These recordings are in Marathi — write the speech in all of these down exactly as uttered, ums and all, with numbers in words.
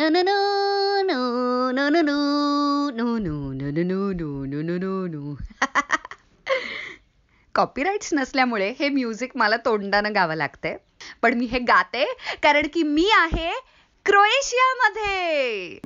no no no no no no no no no no no no no no no no. Copyrights नसल्यामुळे हे म्युझिक मला तोंडानं गावं लागतंय, पण मी हे गाते कारण की मी आहे क्रोएशियामध्ये.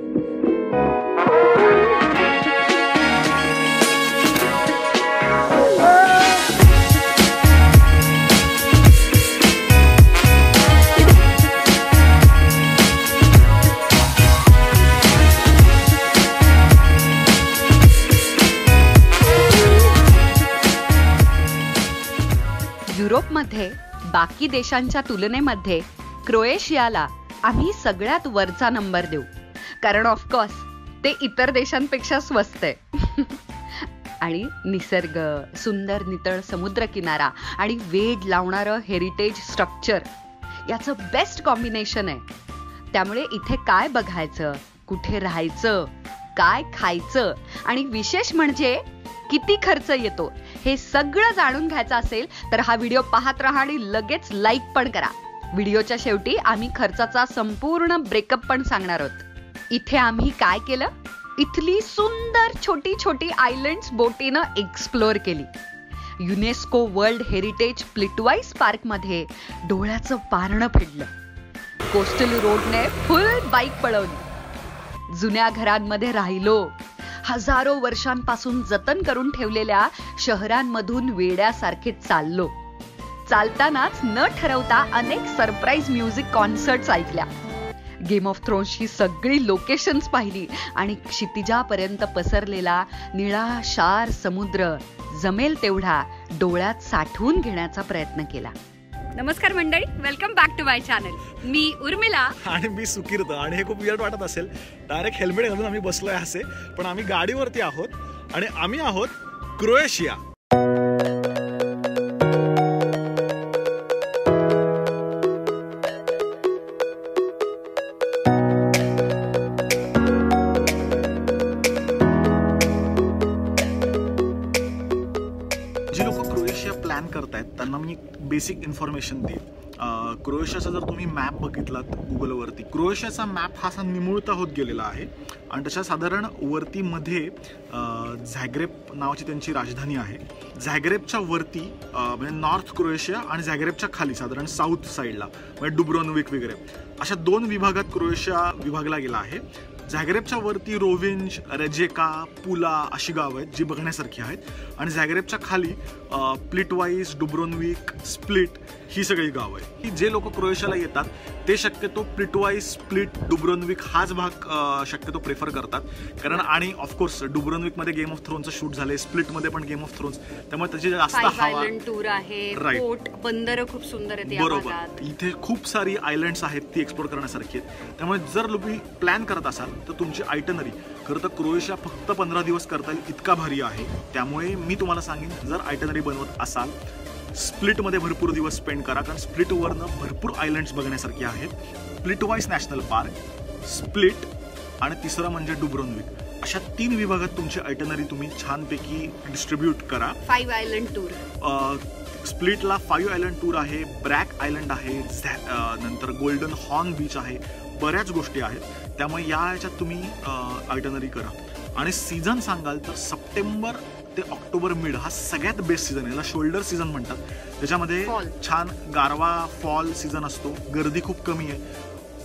युरोपमध्ये बाकी देशांच्या तुलनेमध्ये क्रोएशियाला आम्ही सगळ्यात वरचा नंबर देऊ, कारण ऑफकोर्स ते इतर देशांपेक्षा स्वस्त आहे. आणि निसर्ग, सुंदर नितळ समुद्रकिनारा आणि वेड लावणारं हेरिटेज स्ट्रक्चर याचं बेस्ट कॉम्बिनेशन आहे. त्यामुळे इथे काय बघायचं, कुठे राहायचं, काय खायचं आणि विशेष म्हणजे किती खर्च येतो हे सगळं जाणून घ्यायचं असेल तर हा व्हिडिओ पाहत राहा आणि लगेच लाईक पण करा. व्हिडिओच्या शेवटी आम्ही खर्चाचा संपूर्ण ब्रेकअप पण सांगणार आहोत. इथे आम्ही काय केलं, इथली सुंदर छोटी छोटी आयलँड्स बोटीनं एक्सप्लोअर केली. UNESCO World Heritage Plitvice park मध्ये डोळ्याचं पारणं फिरलं. कोस्टल रोडने फुल बाईक पळवली. जुन्या घरांमध्ये राहिलो. हजारो वर्षांपासून जतन करून ठेवलेल्या शहरांमधून वेड्यासारखे चाललो. चालतानाच न ठरवता अनेक सरप्राईज म्युझिक कॉन्सर्ट्स ऐकल्या. गेम ऑफ थ्रोन्सची सगळी लोकेशन्स पाहिली आणि क्षितिजापर्यंत पसरलेला निळाशार समुद्र जमेल तेवढा डोळ्यात साठवून घेण्याचा प्रयत्न केला. नमस्कार मंडळी, welcome back to my channel. मी उर्मिला आणि मी सुकीर्त. आणि हे खूप वियर्ड वाटत असेल, डायरेक्ट हेल्मेट घालून आम्ही बसलोय असे, पण आम्ही गाडीवरती आहोत आणि आम्ही आहोत क्रोएशिया. जे लोक क्रोएशिया प्लॅन करतायत त्यांना मी बेसिक इन्फॉर्मेशन देईन. क्रोएशियाचा जर तुम्ही मॅप बघितलात गुगलवरती, क्रोएशियाचा मॅप हा असा निमुळता होत गेलेला आहे आणि त्याच्या साधारण वरती मध्ये झॅग्रेब नावाची त्यांची राजधानी आहे. झॅग्रेबच्या वरती म्हणजे नॉर्थ क्रोएशिया आणि झॅग्रेबच्या खाली साधारण साऊथ साईडला म्हणजे डुब्रोनविक वगैरे अशा दोन विभागात क्रोएशिया विभागला गेला आहे. झॅग्रेबच्या वरती रोविंज, रेजेका, पुला अशी गावं आहेत जी बघण्यासारखी आहेत आणि झॅग्रेबच्या खाली प्लिटवाईस, डुब्रोनविक, स्प्लिट ही सगळी गावं आहेत. की जे लोक क्रोएशियाला येतात ते शक्यतो प्लिटवाईस, स्प्लिट, डुब्रोनविक हाच भाग शक्यतो प्रेफर करतात. कारण आणि ऑफकोर्स डुब्रोनविकमध्ये गेम ऑफ थ्रोनचं शूट झालंय, स्प्लिटमध्ये पण गेम ऑफ थ्रोन्स, त्यामुळे त्याची जास्त हवा टूर आहे. राईट, बंदर खूप सुंदर आहेत. बरोबर, इथे खूप सारी आयलँड्स आहेत ती एक्सप्लोर करण्यासारखी आहेत. त्यामुळे जर तुम्ही प्लॅन करत असाल तर तुमची आयटनरी खरं तर क्रोएशिया फक्त पंधरा दिवस करता येईल इतका भारी आहे. त्यामुळे मी तुम्हाला सांगेन, जर आयटनरी बनवत असाल स्प्लिटमध्ये भरपूर दिवस स्पेंड करा, कारण स्प्लिटवरनं भरपूर आयलँड्स बघण्यासारखे आहेत. प्लिटवाईस नॅशनल पार्क, स्प्लिट आणि तिसरं म्हणजे डुब्रोनविक अशा तीन विभागात तुमची आयटनरी तुम्ही छानपैकी डिस्ट्रीब्यूट करा. फाईव्ह आयलंड टूर, स्प्लिटला फाईव्ह आयलंड टूर आहे, ब्रॅक आयलंड आहे, नंतर गोल्डन हॉर्न बीच आहे, बऱ्याच गोष्टी आहेत. त्यामुळे या ह्याच्यात तुम्ही आयटनरी करा. आणि सीझन सांगाल तर सप्टेंबर ते ऑक्टोबर मिड हा सगळ्यात बेस्ट सीझन आहे. याला शोल्डर सीझन म्हणतात. त्याच्यामध्ये छान गारवा फॉल सीझन असतो, गर्दी खूप कमी आहे.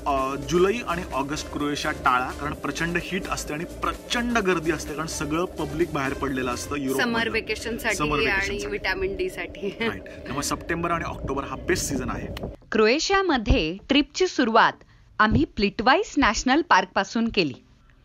जुलै आणि ऑगस्ट क्रोएशिया टाळा, कारण प्रचंड हीट असते आणि प्रचंड गर्दी असते, कारण सगळं पब्लिक बाहेर पडलेलं असतं युरोप समर वेकेशनसाठी आणि विटॅमिन डी साठी. त्यामुळे सप्टेंबर आणि ऑक्टोबर हा बेस्ट सीझन आहे. क्रोएशियामध्ये ट्रिपची सुरुवात आम्ही प्लिटवाईस नॅशनल पार्क पासून केली.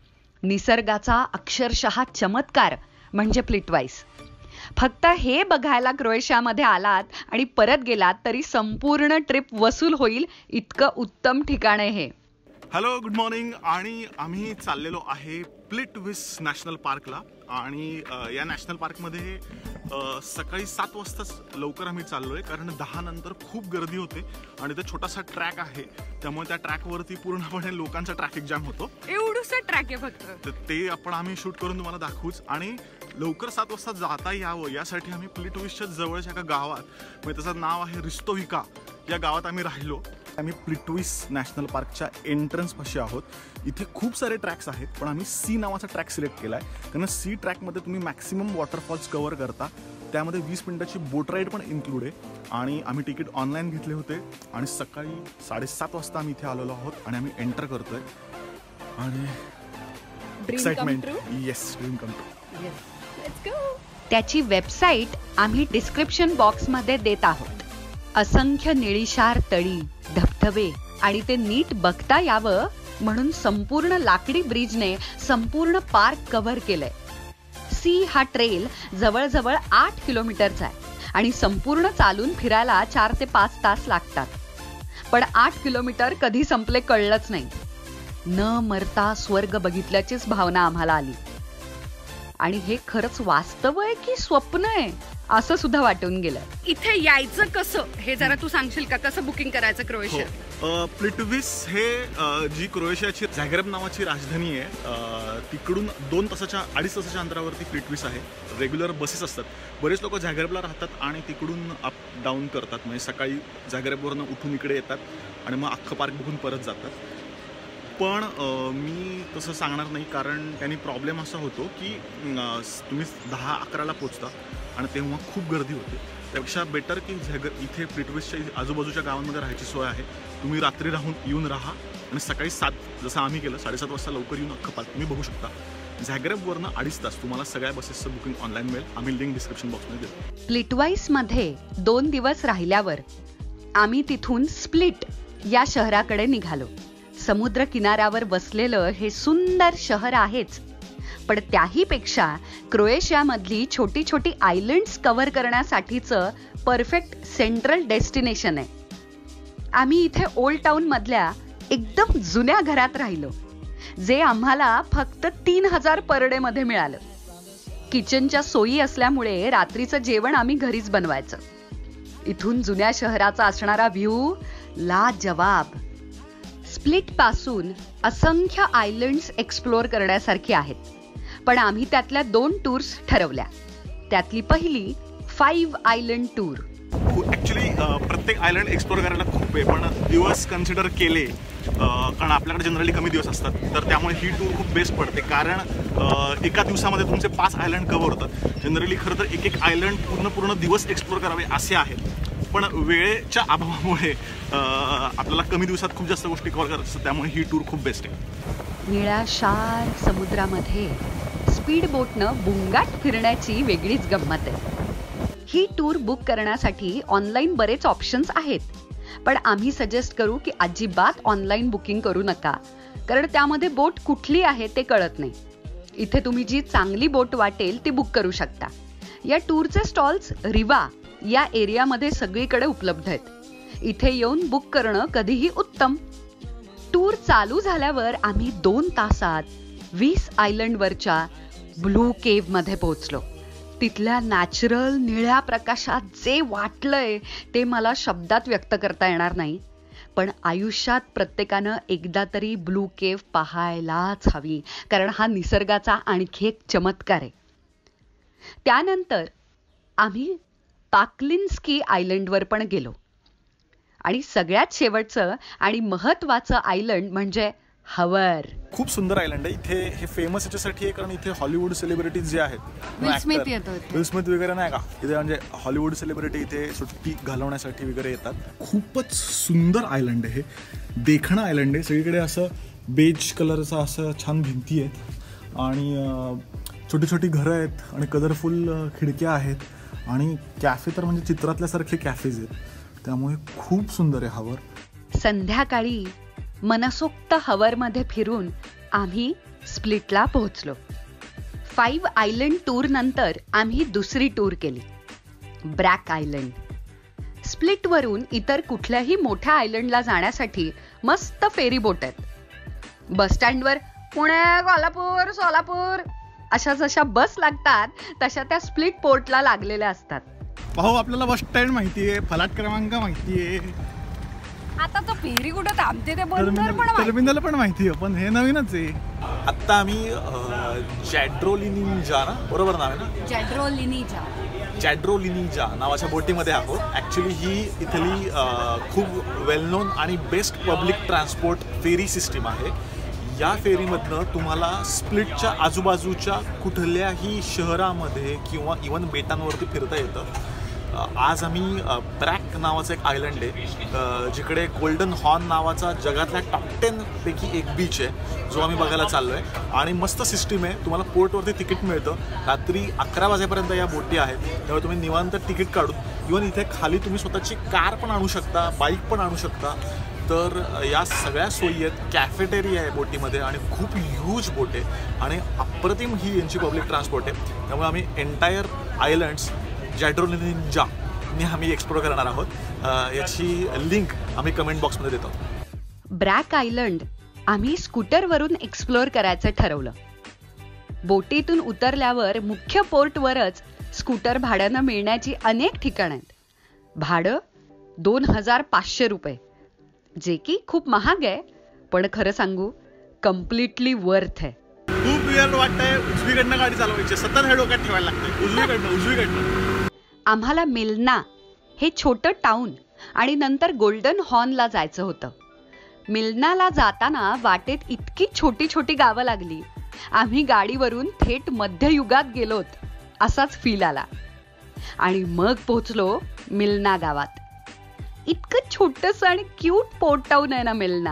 निसर्गाचा अक्षरशः चमत्कार म्हणजे प्लिटवाईस. फक्त हे बघायला क्रोएशियामध्ये आलात आणि परत गेलात तरी संपूर्ण ट्रिप वसूल होईल इतकं उत्तम ठिकाण आहे हे. Hello, good morning. आणि आम्ही चाललेलो आहे प्लिटवाईस नॅशनल पार्कला. आणि या नॅशनल पार्कमध्ये सकाळी सात वाजताच लवकर आम्ही चाललोय, कारण दहा नंतर खूप गर्दी होते आणि तो छोटासा ट्रॅक आहे, त्यामुळे त्या ट्रॅकवरती पूर्णपणे लोकांचा ट्रॅफिक जॅम होतो. एवढंसं ट्रॅक आहे फक्त, तर ते आपण आम्ही शूट करून तुम्हाला दाखवूच. आणि लवकर सात वाजता जाता यावं यासाठी आम्ही प्लिटवाईसच्या जवळच्या एका गावात, म्हणजे त्याचं नाव आहे रिस्तोविका, या गावात आम्ही राहिलो. आम्ही प्लिट्विस नॅशनल पार्कच्या एंट्रन्स पाशी आहोत. इथे खूप सारे ट्रॅक्स आहेत, पण आम्ही सी नावाचा ट्रॅक सिलेक्ट केला आहे कारण सी ट्रॅकमध्ये तुम्ही मॅक्सिमम वॉटरफॉल्स कव्हर करता. त्यामध्ये वीस मिनिटाची बोट राईड पण इन्क्लूड आहे. आणि आम्ही तिकीट ऑनलाईन घेतले होते आणि सकाळी साडेसात वाजता आम्ही इथे आलेलो आहोत आणि आम्ही एंटर करतोय. आणि excitement, yes, dream come true. Let's go. त्याची वेबसाईट आम्ही डिस्क्रिप्शन बॉक्समध्ये देत आहोत. असंख्य निळीशार तळी, धबधबे आणि ते नीट बघता यावं म्हणून संपूर्ण लाकडी ब्रिजने संपूर्ण पार्क कव्हर केलंय. सी हा ट्रेल जवळजवळ आठ किलोमीटरचा आहे आणि संपूर्ण चालून फिरायला चार ते पाच तास लागतात. पण आठ किलोमीटर कधी संपले कळलंच नाही. न मरता स्वर्ग बघितल्याचीच भावना आम्हाला आली. आणि हे खरंच वास्तव आहे की स्वप्न आहे असं सुद्धा वाटून गेलं. इथे यायचं कसं हे जरा तू सांगशील का? कसं बुकिंग करायचं क्रोएशिया? प्लिट्विस हे जी क्रोएशियाची झॅग्रेब नावाची राजधानी आहे, तिकडून दोन तासाच्या अडीच तासाच्या अंतरावरती प्लिट्विस आहे. रेग्युलर बसेस असतात. बरेच लोक झॅग्रेबला राहतात आणि तिकडून अप डाऊन करतात. म्हणजे सकाळी झॅग्रेबवरनं उठून इकडे येतात आणि मग अख्खं पार्क बघून परत जातात. पण मी तसं सांगणार नाही कारण त्यांनी प्रॉब्लेम असा होतो की तुम्ही दहा अकराला पोचता आणि तेव्हा खूप गर्दी होते. त्यापेक्षा बेटर की झॅग इथे प्लिट्विसच्या आजूबाजूच्या गावांमध्ये राहायची सोय आहे. तुम्ही रात्री राहून येऊन राहा आणि सकाळी सात, जसं आम्ही केलं, साडेसात वाजता लवकर येऊन अख्खं पार्क तुम्ही बघू शकता. झॅग्रेबवरनं अडीच तास तुम्हाला सगळ्या बसेसचं बुकिंग ऑनलाईन मिळेल. आम्ही लिंक डिस्क्रिप्शन बॉक्समध्ये देतो. प्लिट्वाईसमध्ये दोन दिवस राहिल्यावर आम्ही तिथून स्प्लिट या शहराकडे निघालो. समुद्र किनाऱ्यावर बसलेलं हे सुंदर शहर आहेच, पण त्याही पेक्षा क्रोएशियामधली छोटी छोटी आयलंड्स कव्हर करण्यासाठीचं परफेक्ट सेंट्रल डेस्टिनेशन आहे. आम्ही इथे ओल्ड टाउन मधल्या एकदम जुन्या घरात राहिलो, जे आम्हाला फक्त तीन हजार पर डे मध्ये मिळालं. किचनच्या सोयी असल्यामुळे रात्रीचं जेवण आम्ही घरीच बनवायचं. इथून जुन्या शहराचा असणारा व्ह्यू लाजवाब. स्प्लिट पासून असंख्य आयलंड्स एक्सप्लोअर करण्यासारखी आहेत, पण आम्ही त्यातल्या दोन टूर्स ठरवल्या. त्यातली पहिली फाईव्ह आयलंड टूर. ऍक्च्युली प्रत्येक आयलंड एक्सप्लोअर करायला खूप आहे, पण दिवस कन्सिडर केले कारण आपल्याकडे जनरली कमी दिवस असतात, तर त्यामुळे ही टूर खूप बेस्ट पडते. कारण एका दिवसामध्ये तुमचे पाच आयलंड कव्हर होतात. जनरली खरं तर एक एक आयलंड पूर्ण पूर्ण दिवस एक्सप्लोअर करावे असे आहेत, पण वेळेच्या अभावामुळे आपल्याला कमी दिवसात खूप जास्त गोष्टी कव्हर करायच्या असतात. त्यामुळे ही टूर खूप बेस्ट आहे. निळ्या शार समुद्रामध्ये स्पीड बोटनं बुंगाट फिरण्याची वेगळीच गंमत आहे. ही टूर बुक करण्यासाठी ऑनलाईन बरेच ऑप्शन्स आहेत, पण आम्ही सजेस्ट करू की अजिबात ऑनलाईन बुकिंग करू नका, कारण त्यामध्ये बोट कुठली आहे ते कळत नाही. इथे तुम्ही जी चांगली बोट वाटेल ती बुक करू शकता. या टूरचे स्टॉल्स रिवा या एरियामध्ये सगळीकडे उपलब्ध आहेत. इथे येऊन बुक करणं कधीही उत्तम. टूर चालू झाल्यावर आम्ही दोन तासात वीस आयलंडवरच्या ब्लू केव्ह मध्ये पोहोचलो. तिथल्या नॅचरल निळ्या प्रकाशात जे वाटलंय ते मला शब्दात व्यक्त करता येणार नाही, पण आयुष्यात प्रत्येकानं एकदा तरी ब्लू केव्ह पाहायलाच हवी, कारण हा निसर्गाचा आणखी एक चमत्कार आहे. त्यानंतर आम्ही पाकलिन्स्की आयलंडवर पण गेलो आणि सगळ्यात शेवटचं आणि महत्वाचं आयलंड म्हणजे हवर. खूप सुंदर आयलंड आहे. इथे हे फेमस याच्यासाठी आहे कारण इथे हॉलिवूड सेलिब्रिटीज जे आहेत, विल स्मिथ वगैरे नाही का, इथे म्हणजे हॉलिवूड सेलिब्रिटी इथे सुट्टी घालवण्यासाठी वगैरे येतात. खूपच सुंदर आयलंड आहे हे. देखणं आयलंड आहे. सगळीकडे असं बेज कलरचं असं छान भिंती आहेत आणि छोटी छोटी घरं आहेत आणि कलरफुल खिडक्या आहेत आणि कॅफे तर म्हणजे चित्रातल्यासारखे कॅफेज आहेत. त्यामुळे खूप सुंदर आहे हवर. संध्याकाळी मनसोक्त हवरमध्ये फिरून आम्ही स्प्लिटला पोहोचलो. फाईव्ह आयलंड टूर नंतर आम्ही दुसरी टूर केली, ब्रॅक आयलंड. स्प्लिटवरून इतर कुठल्याही मोठ्या आयलंडला जाण्यासाठी मस्त फेरी बोट आहेत. बस स्टँडवर पुणे, कोल्हापूर, सोलापूर अशा जशा बस लागतात तशा त्या स्प्लिट पोर्टला लागलेल्या असतात. पाहू, आपल्याला बस स्टँड माहितीये, फलाट क्रमांक माहितीये, आता तो फेरी कुठं थांबते ते टर्मिनल पण माहितीये, पण हे नवीनच आहे. आता आम्ही जॅड्रोलिनिजा ना, बरोबर नाव आहे ना, जॅड्रोलिनिजा जॅड्रोलिनिजा नावाच्या बोटीमध्ये आहोत. ॲक्च्युली ही इथली खूप वेल नोन आणि best public transport ferry system आहे. या फेरीमधनं तुम्हाला स्प्लिटच्या आजूबाजूच्या कुठल्याही शहरामध्ये किंवा इवन बेटांवरती फिरता येतं. आज आम्ही ब्रॅक नावाचं एक आयलंड आहे जिकडे गोल्डन हॉर्न नावाचा जगातल्या टॉप टेन पैकी एक बीच आहे जो आम्ही बघायला चाललो आहे. आणि मस्त सिस्टीम आहे. तुम्हाला पोर्टवरती तिकीट मिळतं. रात्री अकरा वाजेपर्यंत या बोटी आहेत, त्यामुळे तुम्ही निवांत तिकीट काढून इवन इथे खाली तुम्ही स्वतःची कार पण आणू शकता, बाईक पण आणू शकता. तर या सगळ्या सोयी आहेत. कॅफेटेरिया आहे बोटीमध्ये आणि खूप ह्यूज बोट आहे आणि अप्रतिम ही यांची पब्लिक ट्रान्सपोर्ट आहे. त्यामुळे आम्ही एंटायर आयलंड्स जॅड्रोलिनिजा ने आम्ही एक्सप्लोर करणार आहोत. याची लिंक आम्ही कमेंट बॉक्समध्ये देतो. ब्रॅक आयलंड आम्ही स्कूटरवरून एक्सप्लोर करायचं ठरवलं. बोटीतून उतरल्यावर मुख्य पोर्टवरच स्कूटर भाड्यानं मिळण्याची अनेक ठिकाणं आहेत. भाडं दोन हजार पाचशे रुपये, जे की खूप महाग आहे, पण खरं सांगू कम्प्लिटली वर्थ आहे. खूप वेळ वाटतंय उजवीकडनं गाडी चालवायची, सतत हे डोक्यात ठेवायला लागते. उजवीकडनं उजवीकडनं आम्हाला मिल्ना हे छोटं टाऊन आणि नंतर गोल्डन हॉर्नला जायचं होतं. मिल्नाला जाताना वाटेत इतकी छोटी छोटी गावं लागली, आम्ही गाडीवरून थेट मध्ययुगात गेलोत असाच फील आला. आणि मग पोहोचलो मिल्ना गावात. इतकं छोटंसं आणि क्यूट पोर्ट टाऊन आहे ना मिल्ना.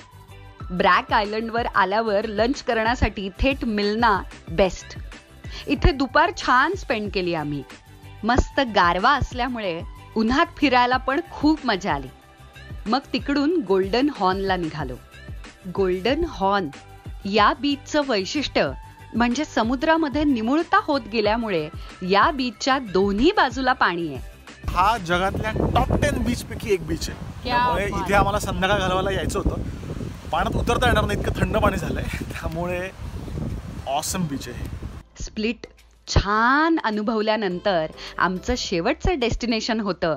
ब्रॅक आयलंडवर आल्यावर लंच करण्यासाठी थेट मिल्ना बेस्ट. इथे दुपार छान स्पेंड केली आम्ही. मस्त गारवा असल्यामुळे उन्हात फिरायला पण खूप मजा आली. मग तिकडून गोल्डन हॉर्नला निघालो. गोल्डन हॉर्न या बीचचं वैशिष्ट्य म्हणजे समुद्रामध्ये निमुळता होत गेल्यामुळे या बीचच्या दोन्ही बाजूला पाणी आहे. हा जगातल्या टॉप टेन बीच पैकी एक बीच आहे. त्यामुळे इथे आम्हाला संध्याकाळ घालवायला यायचं होतं. पाण्यात उतरता येणार नाही, इतकं थंड पाणी झालंय. त्यामुळे ऑसम बीच आहे. स्प्लिट छान अनुभवल्यानंतर आमचं शेवटचं डेस्टिनेशन होतं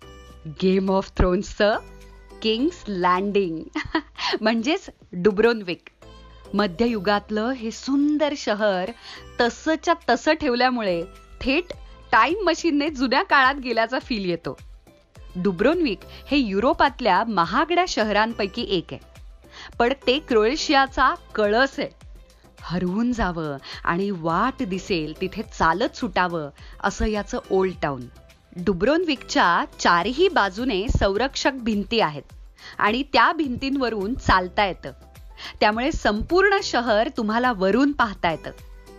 गेम ऑफ थ्रोन्सचं किंग्स लँडिंग म्हणजेच डुब्रोनविक. मध्ययुगातलं हे सुंदर शहर तसंच्या तसं ठेवल्यामुळे थेट टाइम मशीनने जुन्या काळात गेल्याचा फील येतो. डुब्रोनविक हे युरोपातल्या महागड्या शहरांपैकी एक आहे, पण ते क्रोएशियाचा कळस आहे. हरवून जावं आणि वाट दिसेल तिथे चालत सुटावं असं याचं ओल्ड टाऊन. डुब्रोनविकच्या चारही बाजूने संरक्षक भिंती आहेत आणि त्या भिंतींवरून चालता येतं. त्यामुळे संपूर्ण शहर तुम्हाला वरून पाहता येतं.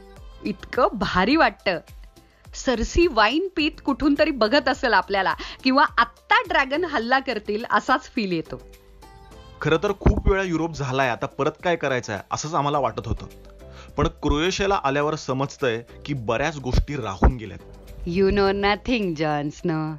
इतकं भारी वाटतं. सरसी वाईन पीत कुठून तरी बघत असेल आपल्याला, किंवा आत्ता ड्रॅगन हल्ला करतील असाच फील येतो. खरं तर खूप वेळा युरोप झालाय, आता परत काय करायचं आहे असंच आम्हाला वाटत होतं. पण क्रोएशियाला आल्यावर समजतंय की बऱ्याच गोष्टी राहून गेल्यात. You know nothing Johnson.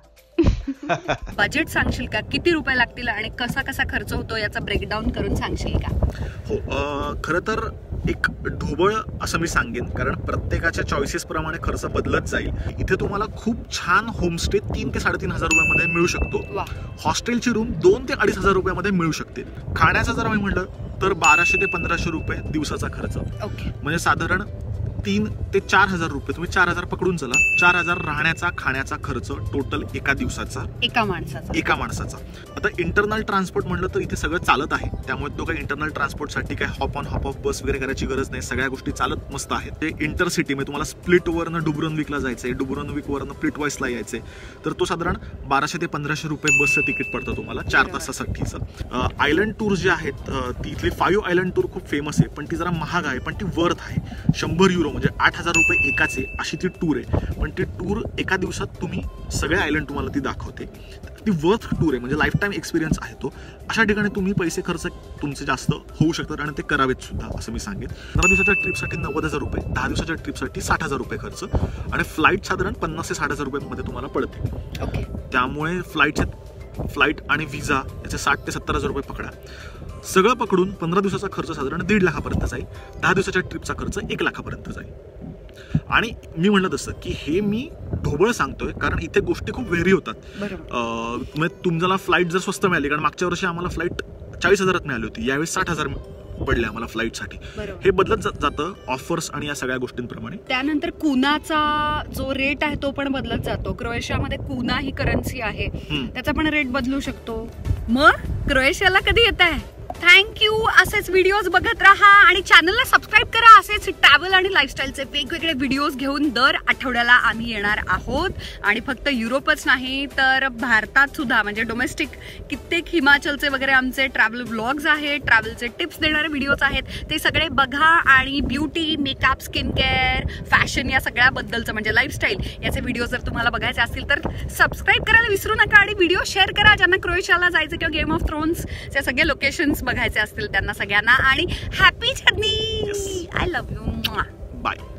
Budget सांगशील का? किती रुपये लागतील आणि कसा कसा खर्च होतो याचा ब्रेकडाऊन करून सांगशील का? हो, खरं तर एक ढोबळ असं मी सांगेन, कारण प्रत्येकाच्या चॉईसेस प्रमाणे खर्च बदलत जाईल. इथे तुम्हाला खूप छान होमस्टे तीन ते साडेतीन हजार रुपयामध्ये मिळू शकतो. हॉस्टेलची रूम दोन ते अडीच हजार रुपयामध्ये मिळू शकते. खाण्याचा जर आम्ही म्हटलं तर बाराशे ते पंधराशे रुपये दिवसाचा खर्च. ओके, म्हणजे साधारण तीन ते चार हजार रुपये, तुम्ही चार हजार पकडून चला. चार हजार राहण्याचा खाण्याचा खर्च टोटल एका दिवसाचा, एका माणसाचा एका माणसाचा आता इंटरनल ट्रान्सपोर्ट म्हटलं तर इथे सगळं चालत आहे. त्यामुळे तो काही इंटरनल ट्रान्सपोर्टसाठी काय hop on hop off bus वगैरे करायची गरज नाही. सगळ्या गोष्टी चालत मस्त आहेत. ते इंटरसिटी म्हणजे तुम्हाला स्प्लिटवरनं डुब्रोनविकला जायचंय, डुब्रोनविकवरनं प्लिटवाईसला यायचंय, तर तो साधारण बाराशे ते पंधराशे रुपये बसचं तिकीट पडतं तुम्हाला चार तासासाठीचं. आयलंड टूर जे आहेत, ती इथली फाईव्ह आयलंड टूर खूप फेमस आहे, पण ती जरा महाग आहे, पण ती वर्थ आहे. शंभर युरो म्हणजे आठ हजार रुपये एकाचे अशी ती टूर आहे. पण ती टूर एका दिवसात तुम्ही सगळे आयलंड तुम्हाला ती दाखवते. ती वर्थ टूर आहे, म्हणजे लाईफ टाईम एक्सपिरियन्स आहे तो. अशा ठिकाणी तुम्ही पैसे खर्च तुमचे जास्त होऊ शकतात आणि ते करावेत सुद्धा असं मी सांगेन. पंधरा दिवसाच्या ट्रिपसाठी नव्वद हजार रुपये, दहा दिवसाच्या ट्रिपसाठी साठ हजार रुपये खर्च आणि फ्लाईट साधारण पन्नास ते साठ हजार रुपये दे तुम्हाला पडते. ओके, त्यामुळे फ्लाईटचे फ्लाईट आणि व्हिसा याचे साठ ते सत्तर हजार रुपये पकडा. सगळं पकडून पंधरा दिवसाचा खर्च साधारण दीड लाखापर्यंत जाईल. दहा दिवसाच्या ट्रिपचा खर्च एक लाखापर्यंत जाईल. आणि मी म्हणलं तसं की हे मी ढोबळ सांगतोय, कारण इथे गोष्टी खूप व्हेरी होतात. म्हणजे तुम्हाला फ्लाईट जर स्वस्त मिळाली, कारण मागच्या वर्षी आम्हाला फ्लाईट चाळीस हजारात मिळाली होती, यावेळी साठ हजार पडले आम्हाला फ्लाईटसाठी. हे बदलत जातं ऑफर्स आणि या सगळ्या गोष्टींप्रमाणे. त्यानंतर कुनाचा जो रेट आहे तो पण बदलत जातो. क्रोएशियामध्ये कुना ही करन्सी आहे, त्याचा पण रेट बदलू शकतो. मग क्रोएशियाला कधी येत आहे? थँक्यू. असेच व्हिडिओज बघत राहा आणि चॅनलला सबस्क्राईब करा. असेच ट्रॅव्हल आणि लाईफस्टाईलचे वेगवेगळे व्हिडिओज घेऊन दर आठवड्याला आम्ही येणार आहोत. आणि फक्त युरोपच नाही तर भारतात सुद्धा म्हणजे डोमेस्टिक कित्येक हिमाचलचे वगैरे आमचे ट्रॅव्हल व्लॉग्स आहेत, ट्रॅव्हलचे टिप्स देणारे व्हिडिओज आहेत, ते सगळे बघा. आणि beauty, makeup, skin care, fashion या सगळ्याबद्दलचं म्हणजे लाईफस्टाईल याचे व्हिडिओ जर तुम्हाला बघायचे असतील तर सबस्क्राईब करायला विसरू नका. आणि व्हिडिओ शेअर करा ज्यांना क्रोएशियाला जायचं किंवा गेम ऑफ थ्रोन्सचे सगळे लोकेशन्स बघायचे असतील त्यांना सगळ्यांना. आणि happy journey. I love you. Bye.